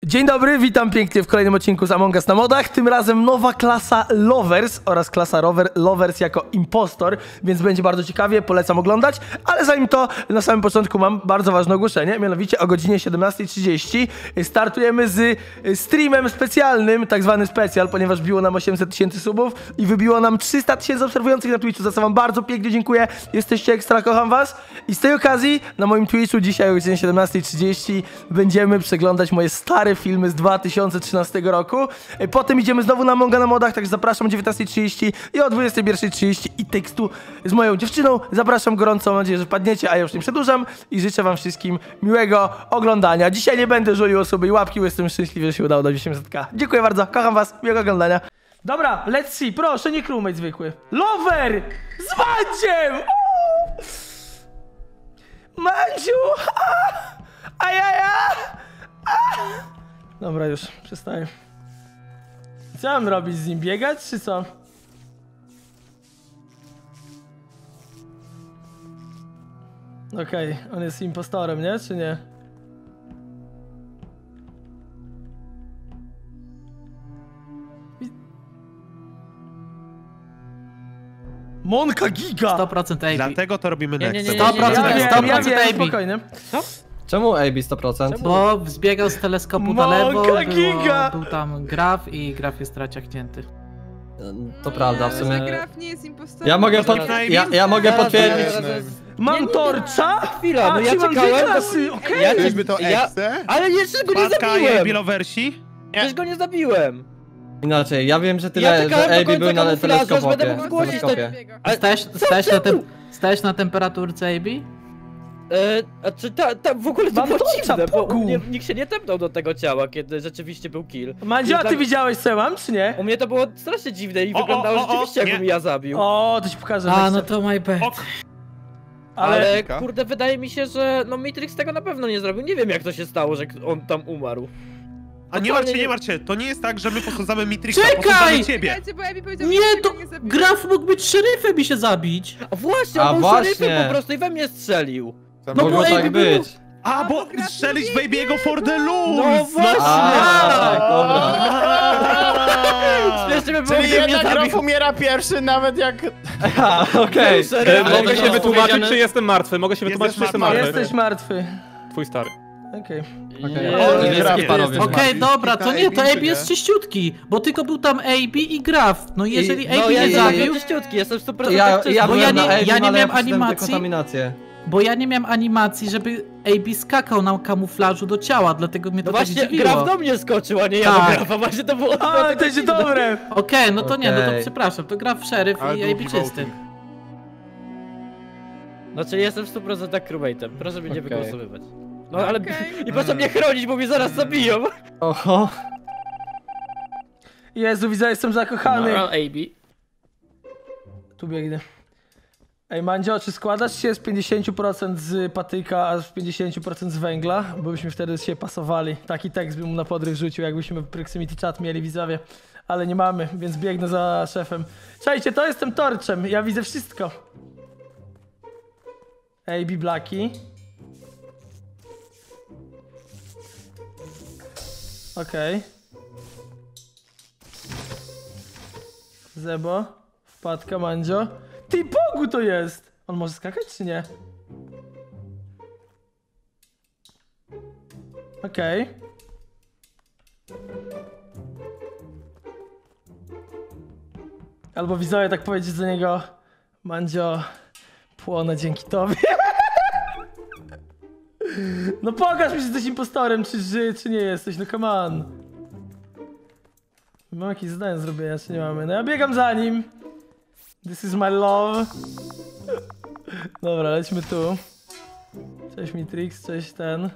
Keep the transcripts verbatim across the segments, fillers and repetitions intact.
Dzień dobry, witam pięknie w kolejnym odcinku z Among Us na modach. Tym razem nowa klasa Lovers oraz klasa rower, Lovers jako impostor, więc będzie bardzo ciekawie, polecam oglądać. Ale zanim to, na samym początku mam bardzo ważne ogłoszenie, mianowicie o godzinie siedemnastej trzydzieści startujemy z streamem specjalnym, tak zwany specjal, ponieważ biło nam osiemset tysięcy subów i wybiło nam trzysta tysięcy obserwujących na Twitchu, za co wam bardzo pięknie dziękuję, jesteście ekstra, kocham was. I z tej okazji na moim Twitchu dzisiaj o godzinie siedemnastej trzydzieści będziemy przeglądać moje stare filmy z dwa tysiące trzynastego roku. Potem idziemy znowu na Among Us na modach, także zapraszam o dziewiętnastej trzydzieści i o dwudziestej pierwszej trzydzieści i tekstu z moją dziewczyną. Zapraszam gorąco, mam nadzieję, że padniecie, a ja już nie przedłużam i życzę wam wszystkim miłego oglądania. Dzisiaj nie będę żolił osoby i łapki, bo jestem szczęśliwy, że się udało dać osiemset tysięcy. Dziękuję bardzo, kocham was, miłego oglądania. Dobra, let's see, proszę, nie crewmate zwykły. Lover! Z Mandziem! Mandziu! Ajaja! Dobra, już, przestaję. Co mam robić z nim? Biegać, czy co? Okej, okay, on jest impostorem, nie? Czy nie? Monka giga! sto procent A B. Dlatego to robimy next. Nie, nie, nie, nie, sto procent, ja wiem, sto procent ja wiem, spokojnie. Co? Czemu A B sto procent? Bo zbiegał z teleskopu na lewo, Monka giga! było, był tam Graf i Graf jest traciaknięty. To prawda, w sumie. Graf nie jest impostorem. Ja mogę, pod... ja, ja mogę potwierdzić. Mam torcza? Chwila, no ja mam dwie czekałem, klasy, okej. Ja Czyżby to ja... Exe? Ale jeszcze go nie Patka zabiłem! i Bilowersi? Przecież go nie zabiłem! Inaczej, ja wiem, że Ja tyle, czekałem że do A B był końca na kamuflażu, aż teleskopie. będę mógł zgłosić to- teleskopie. Ale- Stałeś, stałeś, na tem, stałeś na temperaturce A B? E, a czy ta, ta w ogóle to Mam było torcza, dziwne, bo Bogu. nie, nikt się nie tepnął do tego ciała, kiedy rzeczywiście był kill. Mandzio, a ty Dla- widziałeś co ja mam, czy nie? U mnie to było strasznie dziwne i O, wyglądało o, o, o, rzeczywiście nie. jakbym ja zabił. O, to ci pokażę. A, next no step. to my bad. Ok. Ale... Ale kurde, wydaje mi się, że no Matrix tego na pewno nie zrobił. Nie wiem jak to się stało, że on tam umarł. A nie martw się, nie martw się. To nie jest tak, że my posadzamy Matrixa, Czekaj! posadzamy ciebie. Czekajcie, bo Abby powiedział, Nie, że to tego nie zabiję. Graf mógł być szeryfem i się zabić. A właśnie, A on był właśnie. szeryfem po prostu i we mnie strzelił. No Mogło bo A B tak był- być. A, bo bo Graf strzelić lubi Baby'ego for the lose! No właśnie! A, tak, dobra. Śmiesznie by było, Czyli gdyby mnie jednak Graf zabił. umiera pierwszy, nawet jak... A, okej. Serio? Ale Mogę to się jest wytłumaczyć, powiedziane- czy jestem martwy. Mogę się Jesteś wytłumaczyć, czy jestem martwy. martwy. Jesteś martwy. Twój stary. Okej. Okej, Nie, ale nie, niebieskie nie, panowie. Okej, dobra, to nie, to A B nie? jest czyściutki, bo tylko był tam A B i Graf. No jeżeli I- A B no, nie ja zabił, zabił, czyściutki, jestem w stu To procentach ja, czysty. ja Bo ja byłem nie- na A B, ja nie ale miałem ja przyszedłem animacji. dekontaminację. bo ja nie miałem animacji, żeby A B skakał na kamuflażu do ciała, dlatego mnie to No tak właśnie, zdziwiło. Graf do mnie skoczył, a nie ja Tak. do Grafa, właśnie to było... Ale to jest dobre. Okej, no to nie, no to Okej. przepraszam, to Graf szeryf Ale i A długi B czysty. voting. Znaczy jestem w stu procentach crewmate'em, proszę mnie nie Okej. wygłosowywać. No ale... Okej. I proszę mnie chronić, bo mnie zaraz zabiją. Oho. Jezu, widzę, jestem zakochany. A B. Tu biegnę. Ej, Mandzio, czy składasz się z pięćdziesiąt procent z patyka, a z pięćdziesiąt procent z węgla? Bo byśmy wtedy się pasowali. Taki tekst bym mu na podryw rzucił, jakbyśmy proximity chat mieli, widzowie. Ale nie mamy, więc biegnę za szefem. Czekajcie, to jestem torczem, ja widzę wszystko. A B Blacki. Okej. Zebo. Wpadka, Mandzio. Ty, Bogu to jest! On może skakać, czy nie? Okej. Okay. Albo widzowie tak powiedzieć do niego: Mandzio, płonę dzięki tobie. No pokaż mi, że jesteś impostorem, czy, czy, czy nie jesteś, no come on. Mam jakieś zadanie do zrobienia, czy nie mamy? No ja biegam za nim. This is my love. Dobra, lećmy tu. Cześć Matrix, cześć ten.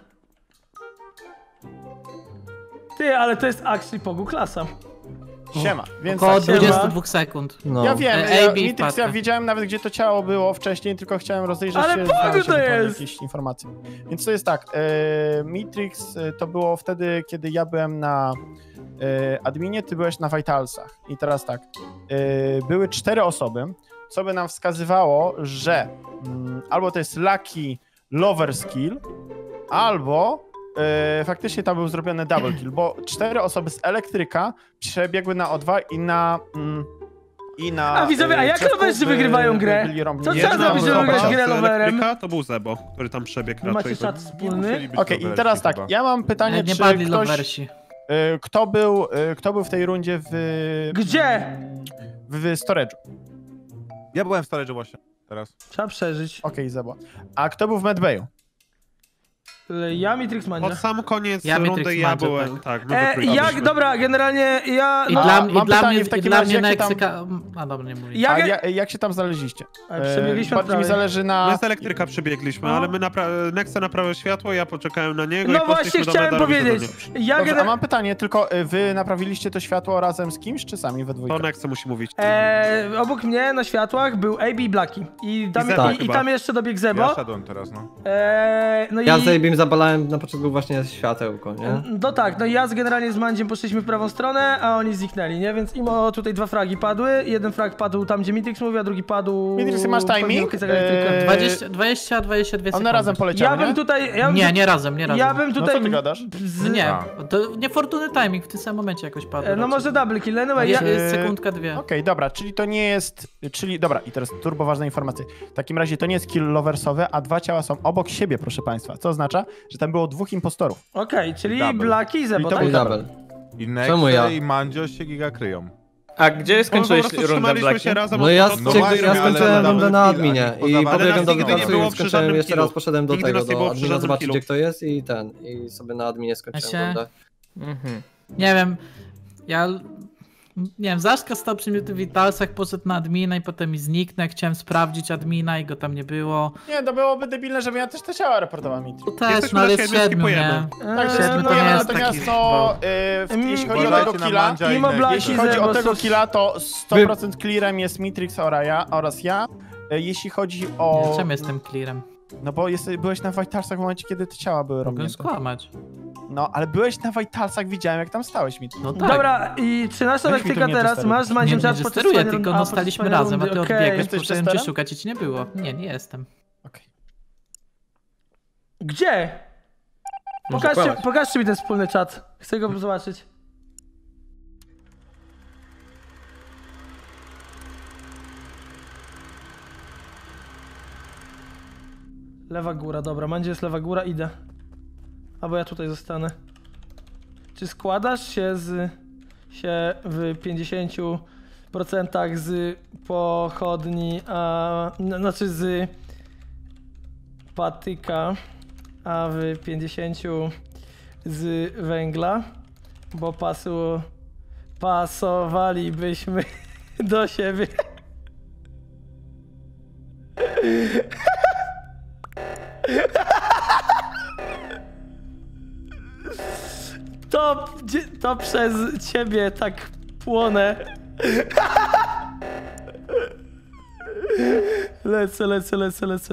Ty, ale to jest actually Pogu klasa. Siema, więc Około tak, siema. dwudziestu dwóch sekund. No. Ja wiem, E, ja, A B Matrix, ja wpadka. widziałem nawet gdzie to ciało było wcześniej, tylko chciałem rozejrzeć Ale się, Bogu znaleźć to ewentualnie jest! jakieś informacje. Więc to jest tak, e, Matrix e, to było wtedy, kiedy ja byłem na e, adminie, ty byłeś na Vitalsach. I teraz tak, e, były cztery osoby, co by nam wskazywało, że mm, albo to jest Lucky Lover Skill, albo e, faktycznie tam był zrobiony double kill, bo cztery osoby z elektryka przebiegły na O dwa i na... Mm, i na... A widzowie, a e, jak drzewku loverzy by- wygrywają grę? byli rąbni. Co Jedna trzeba zrobić, żeby osoba- wygrać grę z loverem? elektryka to był Zebo, który tam przebiegł Wy macie raczej. czat wspólny? Okej, i teraz tak, ja mam pytanie, Jak nie czy padli ktoś... loversi. e, Kto był, e, kto był w tej rundzie w... Gdzie? W, w storage'u. Ja byłem w storage'u właśnie, teraz. Trzeba przeżyć. Okej, Zebo. A kto był w medbayu? Ja, Mitrix, Mandzia. Pod sam koniec Ja Matrix rundy ja Mandzio, byłem, tak. tak. my E, wytrygliśmy. jak, dobra, generalnie ja... I No, dla, a, i mam dla pytanie mnie, w i takim dla razie, mnie jak się tam- Neksyka... A dobra, nie mówię. jak, A ja, jak się tam znaleźliście? A, przebiegliśmy E, od Bardziej mi prawej. zależy na... My z elektryka przebiegliśmy, No. ale my napra- Nexa naprawił światło, ja poczekałem na niego No i poszliśmy właśnie do chciałem medalu i powiedzieć. do Ja Dobrze, a gener... mam pytanie, tylko y, wy naprawiliście to światło razem z kimś, czy sami we dwójkę? To Nexa musi mówić. E, obok mnie na światłach był A B i Blacki. I tam, I Zebo i, i chyba. tam jeszcze dobiegł Zebo. Ja szedłem teraz, no. E, no Ja i... z Abim zabalałem na początku właśnie światełko, nie? No tak, no i ja z generalnie z Mandziem poszliśmy w prawą stronę, a oni zniknęli, nie? Więc imo tutaj dwa fragi padły. Jeden frag padł tam, gdzie Mitrix mówi, a drugi padł... Mitrix, masz timing? z elektryka. Eee, dwadzieścia, dwadzieścia, dwadzieścia dwie sekundy. One razem poleciały, Ja bym nie? tutaj... Ja bym Nie, tu- nie razem, nie razem. Ja bym No tutaj... co ty gadasz? z... Nie, A. to niefortunny timing, w tym samym momencie jakoś padł. E, No może double kill, anyway, ja... Ja... Jest sekundka, dwie. Okej, dobra, czyli to nie jest... Czyli, dobra, i teraz turbo ważna informacja. W takim razie to nie jest kill loversowe, a dwa ciała są obok siebie, proszę państwa. Co oznacza, że tam było dwóch impostorów. Okej, czyli Double. Blacki i Zebo, to tak? był I double. I Czemu ja? Nexe i Mandzio się giga kryją. A gdzie No, po skończyłeś prostu rundę trzymaliśmy Blackiem? się razem No od ja, początku. No no właśnie, ja ale skończyłem double rundę na kill, adminie a i nie poza- pobiegłem Ale do nas nigdy nie witacji było i przy skończyłem żadnym jeszcze killu. raz, poszedłem do Nigdy tego, nas nie do było przy admina żadnym zobaczyć killu. gdzie kto jest i ten, i sobie na adminie skończyłem się- rundę. Mhm. Nie wiem, ja... Nie wiem, Zaszka stał przy mnie w Witalsach, poszedł na admina i potem mi zniknął. Chciałem sprawdzić admina i go tam nie było. Nie, to byłoby debilne, żeby ja też te ciała reportował Mitri. To też, Jesteśmy no ale na jest siedmiu, siedmiu, nie? skipujemy. Tak, że Siedmiu to nie skipujemy, jest natomiast taki- to, y, w, Mm, jeśli chodzi o uważajcie tego na killa, Mandzia i mimo Nexe. Blacki jeśli i chodzi o Zebo tego są- killa, to sto procent clearem jest Mitrix ora ja, oraz ja. Y, Jeśli chodzi o... Nie, czemu jestem clearem? No bo jest, byłeś na Vitalsach w momencie, kiedy te ciała były Mogę robione. skłamać. No, ale byłeś na Vitalsach, widziałem jak tam stałeś, Mitri. No tak. Dobra, i trzynaста Weź mi tu elektryka nie teraz, dosteruj. masz z Nie, Mandziem nie czas podczas steruję, swojej tylko rundy- no a, staliśmy podczas razem, a swojej ty rundy, okej. odbiegłeś, Jesteś poszedłem cię testerem? szukać i ci nie było. Nie, nie jestem. Okej. Gdzie? Może Pokażcie, kłamać. pokażcie mi ten wspólny czat. Chcę go zobaczyć. Lewa góra, dobra. Mandzie jest lewa góra, idę. Albo ja tutaj zostanę. Czy składasz się z... się w pięćdziesięciu procentach z pochodni, a... n- znaczy z... patyka, a w pięćdziesięciu z węgla, bo pasu... pasowalibyśmy do siebie. To, dzie- to przez ciebie tak płonę. Lecę, lecę, lecę, lecę.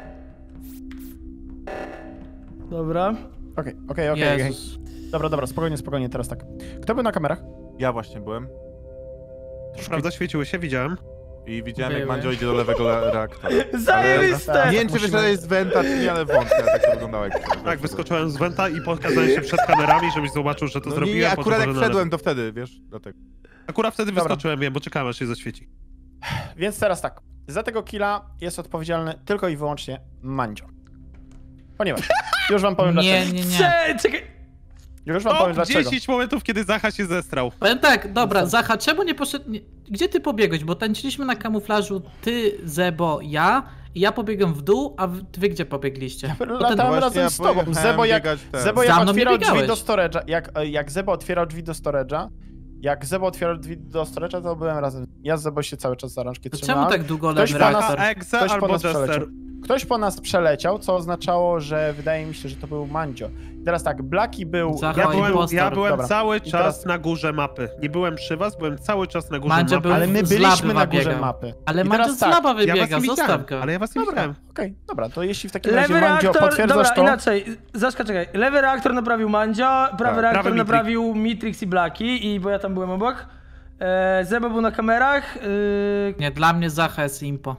Dobra. Okej, okej, okej. okej. Jezus. Dobra, dobra, spokojnie, spokojnie, teraz tak. Kto był na kamerach? Ja właśnie byłem Prawda, świeciły się, widziałem. i widziałem jak Były. Mandzio idzie do lewego le- reaktora. Zajebiste! Nie wiem czy Musimy- wyszedłeś z Wenta czy nie, ale wątpię, ale tak to wyglądało jak... Tak, wyskoczyłem z Wenta i pokazałem się przed kamerami, żebyś zobaczył, że to No zrobiłem. nie, po to akurat jak poszedłem na wszedłem to wtedy, wiesz, dlatego. lewo. Akurat wtedy Dobra. wyskoczyłem, wiem, bo czekałem aż się zaświeci. Więc teraz tak. Za tego killa jest odpowiedzialny tylko i wyłącznie Mandzio. Ponieważ, już wam powiem Nie, dlaczego. nie, nie. Cze- Czekaj. Już wam O, powiem dlaczego. dziesięć momentów, kiedy Zacha się zestrał. Powiem tak, dobra, Zacha, czemu nie poszedł... Nie... Gdzie ty pobiegłeś? Bo tańczyliśmy na kamuflażu ty, Zebo, ja i ja pobiegłem w dół, a wy wy gdzie pobiegliście? Ja Bo ten- latałem Właśnie razem ja z tobą. pojechałem Zebo jak, biegać ten. Zebo Za jak mną nie otwierał drzwi biegałeś. do storage'a, jak, jak Zebo otwierał drzwi do storage'a, jak Zebo otwierał drzwi do storage'a, to byłem razem. Ja z Zebo się cały czas za rączki To czemu trzymałem. tak długo Ktoś lewy po nas- reaktor? A Exe Ktoś po albo nas Jester. przeleciał. Ktoś po nas przeleciał, co oznaczało, że wydaje mi się, że to był Mandzio. I teraz tak, Blaki był... Zacha Ja i byłem, impostor. ja byłem Dobra. cały I czas teraz- na górze mapy. Nie byłem przy was, byłem cały czas na górze Mandzio mapy. był Ale my z byliśmy lawy na górze biegał. mapy. Ale I Mandzio teraz z tak, laba Ja was wybiega, nie zostaw widziałem, go. ale ja was nie Dobra, widziałem. okej, dobra, to jeśli w takim razie Lewy Mandzio reaktor, potwierdzasz dobra, to... inaczej. Zaszka, czekaj. Lewy reaktor naprawił Mandzio, prawy Tak, reaktor prawy Mitrix. naprawił Mitrix i Blacki, i bo ja tam byłem obok. E, Zebo był na kamerach. E, Nie, dla mnie Zacha jest impo.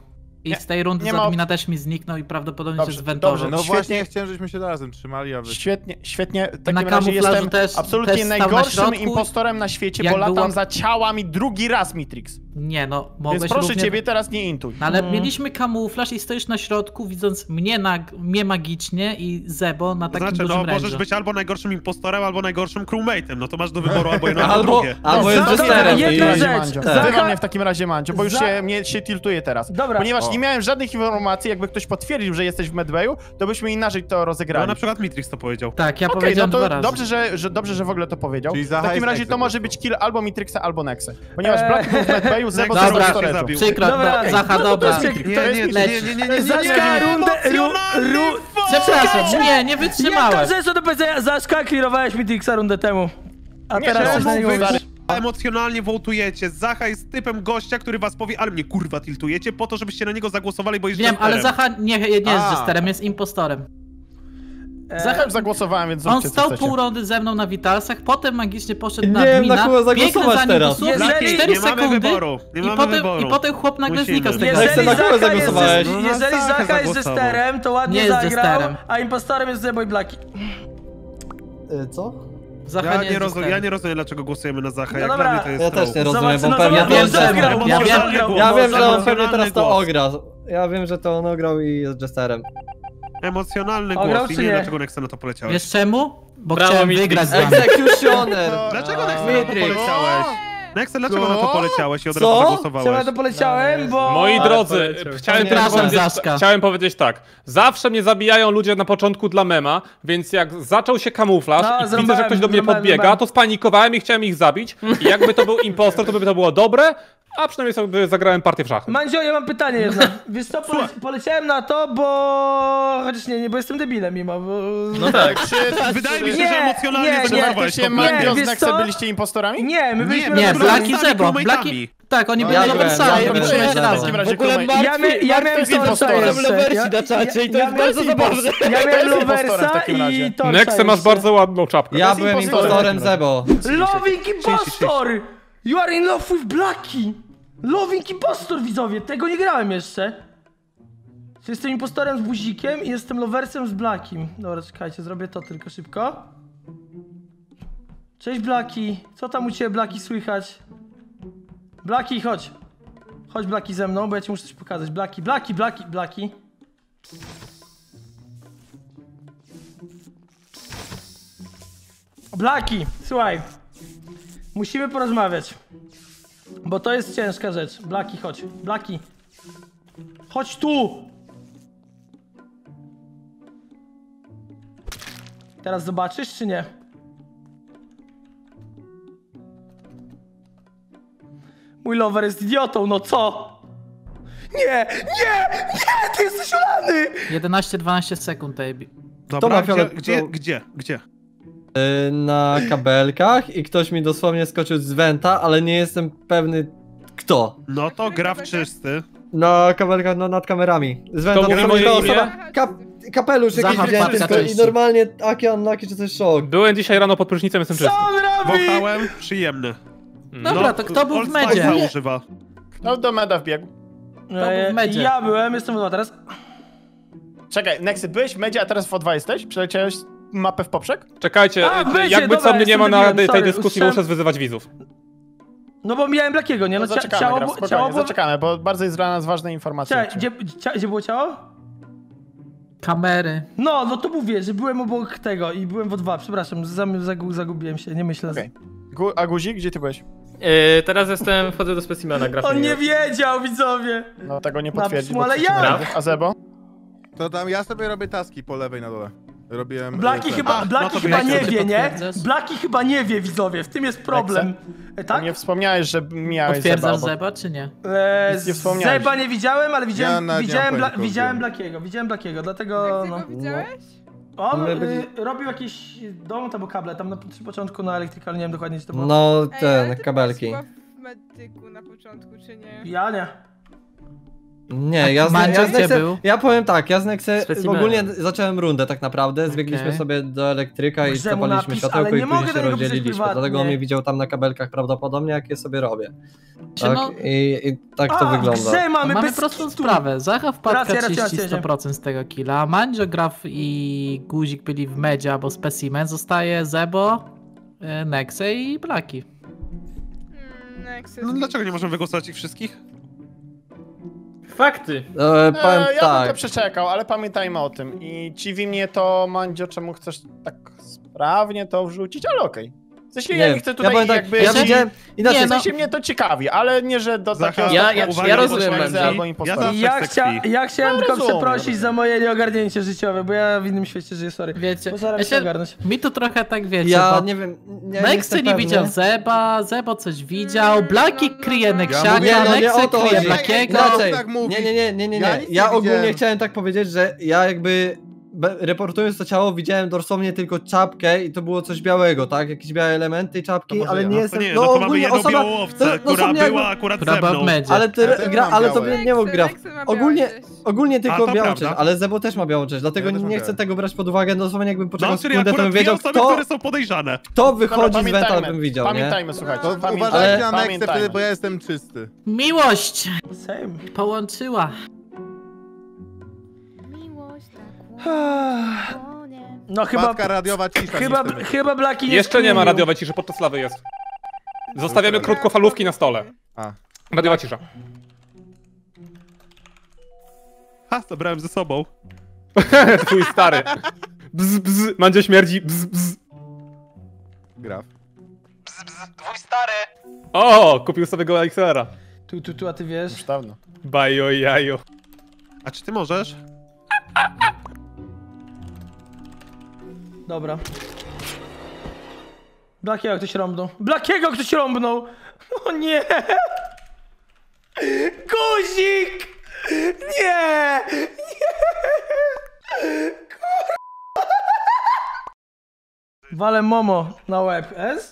I Nie, z tej rundy nie z ma- admina też mi zniknął i prawdopodobnie Dobrze, się zwentował. dobrze. No Świetnie. właśnie, chciałem, żebyśmy się razem trzymali, a wy... Świetnie, świetnie. W Na takim razie kamuflażu jestem też- absolutnie też stał na najgorszym środku. impostorem na świecie, Jak bo latam było- za ciałami drugi raz, Mitrix. Nie no, mogłeś Więc proszę równie... ciebie teraz nie intuj. No ale mieliśmy kamuflaż i stoisz na środku, widząc mnie, na, mnie magicznie i Zebo na To takim znaczy, dużym no range'u. możesz być albo najgorszym impostorem, albo najgorszym crewmate'em. No to masz do wyboru albo jedno, albo Albo, drugie. albo jest Dobra, jesterem. jedna i- rzecz. Mandzio. Zacha- Wywal mnie w takim razie, Mandzio, bo już Za- się, mnie się tiltuje teraz. Dobra. Ponieważ O. nie miałem żadnych informacji, jakby ktoś potwierdził, że jesteś w Medbayu, to byśmy inaczej to No rozegrali. na przykład Mitrix to powiedział. Tak, ja Okej, no powiedziałem to dwa razy. dobrze że, że, dobrze, że w ogóle to powiedział. Czyli W Zacha takim jest razie to Nexem może po być kill albo Mitrixa, albo Nexe. Ponieważ Eee. Black był w Medbayu, Zebo Nexe był w Dobra. się storage'u. zabił. Przykro, Dobra, do, Zacha, no to dobra. to jest- Nie, to nie, jest- nie, nie, nie, nie, nie, nie, Zaczka, nie. rundę, ru, ru... Przepraszam, nie, nie Jedna wytrzymałem. rzecz do powiedzenia, Zaszka, clearowałeś Mitrixa rundę temu. A Nie, teraz że coś na on niego był mówisz. stary. Emocjonalnie wołtujecie. Zacha jest typem gościa, który was powie, ale mnie kurwa tiltujecie po to, żebyście na niego zagłosowali, bo jest Wiem, ale jesterem. Zacha nie, nie jest A. jesterem, jest impostorem. E, Ja zagłosowałem, więc On zróbcie, co stał chcecie. pół rundy ze mną na Witalsach, potem magicznie poszedł Nie na wiem, admina, na kogo biegnę zagłosować za nim teraz. dosłownie Jeżeli- cztery nie mamy sekundy wyboru, nie i, mamy potem, wyboru. i potem chłop nagle Musimy. znika z tego. Jeżeli- Jeżeli na kogo Zacha jest, zagłosowałeś? jeżeli No, Zacha Zacha jest zagłosował. jesterem, to ładnie Nie jest zagrał, jesterem. a impostorem jest Zebo i Blaki. Co? Zacha Ja nie nie, jest rozumiem, ja jesterem. nie rozumiem, dlaczego głosujemy na Zachę. No Jak dobra. dla mnie to jest Ja też nie troll. rozumiem, bo no pewnie to wiem, on że... zagrał, bo Ja może wiem- zagrał. Ja wiem, że on Emocjonalny pewnie teraz to głos. ogra. Ja wiem, że to on ograł i jest jesterem. Emocjonalny Ograł głos i czy nie nie? dlaczego Nexa na to poleciałeś. Wiesz czemu? Bo Brawo, chciałem Mitrix. wygrać z wami. Executioner! Dlaczego Nexa na to Mitrix. poleciałeś? Nexa, dlaczego na to poleciałeś i od razu Co? Czemu ja zagłosowałeś? to poleciałem, bo... Moi drodzy, chciałem, Przepraszam, tylko powiedzieć, Zaszka. chciałem powiedzieć tak. Zawsze mnie zabijają ludzie na początku dla mema, więc jak zaczął się kamuflaż No, i widzę, zrąbałem, że ktoś do mnie zrąbałem, podbiega, zrąbałem. to spanikowałem i chciałem ich zabić. I jakby to był impostor, to by to było dobre, a przynajmniej sobie zagrałem partię w szachy. Mandzio, ja mam pytanie jedno. Wiesz co, pole poleciałem na to, bo... Chociaż nie, nie, bo jestem debilem mimo, bo... No tak. Wydaje mi się, Nie, że emocjonalnie nie, nie, zagłosowałeś. Faktycznie kompletnie. Mandzio z wiesz Nexe co? byliście impostorami? Nie, my byliśmy... nie, Nie, byli Blaki sami Zebo. crewmate'ami. Blaki... Tak, oni No, byli ja na byłem, wersami, ja to byłem, byliśmy ja byłem. razem. W takim razie W ogóle crewmate. Ja, mia ja miałem jest impostorem. Torcha jeszcze. Lowersi na czacie i to jest miałem- bardzo zabawne. Ja miałem jest impostorem w Loversa takim razie. i Torcha Nexe masz jeszcze. bardzo ładną czapkę. Ja jest byłem impostorem. impostorem Zebo. Loving Impostor! You are in love with Blackie! Loving Impostor, widzowie! Tego nie grałem jeszcze. Czy jestem impostorem z buzikiem i jestem loversem z Blackim. Dobra, czekajcie, zrobię to tylko szybko. Cześć Blackie. Co tam u ciebie, Blackie, słychać? Blackie, chodź. Chodź, Blackie, ze mną, bo ja ci muszę coś pokazać. Blackie, Blackie, Blackie, Blackie. Blackie, słuchaj. Musimy porozmawiać. Bo to jest ciężka rzecz. Blackie, chodź. Blackie. Chodź tu! Teraz zobaczysz, czy nie? Mój lover jest idiotą, no co? Nie! Nie! Nie! Ty jesteś ulany! jedenaście dwanaście sekund, Baby. Kto ma Dobra, gdzie, fiolet- gdzie, no. gdzie, gdzie? Y, Na kabelkach i ktoś mi dosłownie skoczył z wenta, ale nie jestem pewny kto. No to gra w czysty. Na kabelkach, no nad kamerami. Z wenta mówi dosłownie moje ta imię? osoba. Kap kapelusz jakiś Zacha widziałem Patka tylko i części. normalnie Aki Unlucky czy coś szok. Byłem dzisiaj rano pod prysznicem, jestem Co czysty. on robi? Wąchałem, przyjemny. Dobra, to kto był w Old medzie? Spice'a używa. No do meda wbiegł. był w medzie. Ja byłem, jestem w dwa teraz. Czekaj, Nexy, byłeś w medzie, a teraz w O dwa jesteś? Przeleciałeś mapę w poprzek? Czekajcie, A, będzie, jakby dobra, co mnie nie ma jestem na debilem, tej sorry, dyskusji, usłyszałem- muszę wyzywać widzów. No bo miałem Blackiego, nie? No No, cia zaczekamy, ciało, gra, bu- spokojnie, ciało było... zaczekamy, bo bardzo jest dla nas ważna informacja. Czekaj, gdzie, cia gdzie było ciało? Kamery. No, no to mówię, że byłem obok tego i byłem w O dwa, przepraszam, zam- zagu zagubiłem się, nie myślę. Okej. Gu a Guzik, gdzie ty byłeś? Yy, teraz jestem, wchodzę do specimena, grafik. On nie wiedział, widzowie! No tego nie Na potwierdził. psmu, ale ja! A Zebo? To tam ja sobie robię taski po lewej na dole. Robiłem... Blackie e, ten. chyba, no Blackie to chyba wiecie, nie czy wie, nie? potwierdzasz? Blackie chyba nie wie, widzowie, w tym jest problem. E, tak? Nie wspomniałeś, że miałeś Zeba Potwierdzasz obok. Zeba, czy nie? E, Nic nie wspomniałeś. Zeba nie widziałem, ale Ja widziałem, nawet nie widziałem, mam Bla pojęcia, widziałem wiem. Blackiego, widziałem Blackiego, dlatego Jak no. ty go widziałeś? On My y, byli- robił jakiś dom albo kable, tam na przy początku na elektrykalu, nie wiem dokładnie, czy to było. No Ej, ale ten, ty kabelki. byłeś chyba w medyku na początku, czy nie? Ja nie. Nie, ja z, Mandzio ja z gdzie Nexe, był? ja powiem tak, ja z Nexe Specimenem. ogólnie zacząłem rundę tak naprawdę, zbiegliśmy Okej. sobie do elektryka i Może mu zapaliliśmy napis, światełko ale i nie później mogę się tego pisać rozdzieliliśmy, prywatnie. dlatego on mnie widział tam na kabelkach prawdopodobnie, jak je sobie robię. Czy Tak, no- i, i tak to A, w wygląda. grze No mamy, mamy bez prostą kitu. sprawę. Zacha wpadka Racja, racja, trzydzieści racja. sto procent z tego killa. Mandzio, Graf i Guzik byli w medzie albo specimen. Zostaje Zebo, e, Nexe i Blaki. Mm, Nexus No mi- dlaczego nie możemy wygłosować ich wszystkich? Fakty. E, powiem E, ja bym tak. to przeczekał, ale pamiętajmy o tym. I dziwi mnie to, Mandzio, czemu chcesz tak sprawnie to wrzucić, ale okej. W sensie ja nie chcę tutaj powiem tak, jakby... ja ci- widziałem, inaczej, Nie, W no. sensie mnie to ciekawi, ale nie, że do Zacha, takiego... Ja- ja- uwaga, ja bo rozumiem, to Mandzio. albo Ja impostora. zawsze Ja, chcę chcia, krwi. ja chciałem No, tylko rozumiem, przeprosić rozumiem. za moje nieogarnięcie życiowe, bo ja w innym świecie żyję, sorry. Wiecie, Postaram ja się się, ogarnąć. mi to trochę tak wiecie, ja bo nie wiem, nie, nie Nexe jestem nie pewny. widział Zeba, Zebo coś widział, Blaki no, no, kryje no. Nexiaka, mówię, no nie Nexe o to kryje chodzi. Blakiego. Ja- Inaczej, tak mówi. nie, nie, nie, nie, nie, Ja nie. nic nie Ja ogólnie widziałem. chciałem tak powiedzieć, że ja jakby be- reportując to ciało widziałem dosłownie tylko czapkę i to było coś białego, tak? Jakieś białe elementy tej czapki, może ale ja. nie To jestem... nie, no to mamy ogólnie jedną osoba- białą owcę, no, która dosłownie była jakby- akurat Która ze była w mną. medzie. Ale, ty, Ja też gra, mam ale to białe. by nie mógł gra. Nexe ma Ogólnie, białe gdzieś. ogólnie tylko to białą prawda. część, ale Zebo też ma białą część, dlatego Ja też mam nie chcę białe. tego brać pod uwagę, dosłownie jakbym poczekał No, czyli sekundę, to akurat bym dwie wiedział, osoby, kto, które są podejrzane. kto Dobra, wychodzi z Wenta, pamiętajmy, bym widział, nie? Pamiętajmy, słuchajcie. To pamiętajmy, uważajcie na Nexę pamiętajmy. wtedy, bo ja jestem czysty. Miłość Same. połączyła. Miłość tak Ah, łonie. No chyba, Wpadka radiowa cisza. chyba, niestety. chyba Blaki nie Jeszcze nie ma skminił. radiowej ciszy, podczas lawy jest. Zostawiamy krótkofalówki na stole. A. Radiowa cisza. Ha, zabrałem ze sobą. Twój stary. Bzz, bzz, Mandzio śmierdzi. Bzz, bzz. Graf. O, kupił sobie go Elixera. Tu, tu, tu, a ty wiesz? Już dawno. Bajo jajo. A czy ty możesz? Dobra. Blakiego ktoś rąbnął. Blakiego ktoś rąbnął! O nie! Guzik! Nie! Nie! Kur... Walę Momo na łeb. S?